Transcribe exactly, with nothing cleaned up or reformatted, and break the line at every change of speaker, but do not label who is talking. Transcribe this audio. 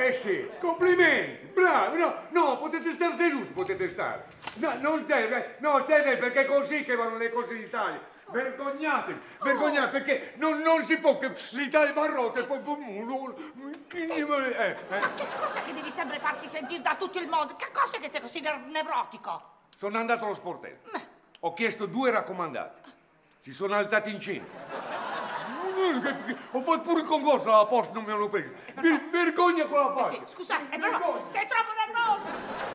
Eh sì, complimenti, bravi, no, no, potete stare seduti, potete stare. No, non stai, no, stai perché è così che vanno le cose in Italia. Vergognatevi, vergognatevi, perché non, non si può che l'Italia va a rotta e poi... Eh, eh.
Ma che cosa che devi sempre farti sentire da tutto il mondo? Che cosa che sei così nevrotico?
Sono andato allo sportello, ho chiesto due raccomandate, si sono alzati in cima. Ho fatto pure il concorso alla posta, non mi hanno preso. Ver- vergogna con la faccia.
Scusa, è però sei troppo nervoso!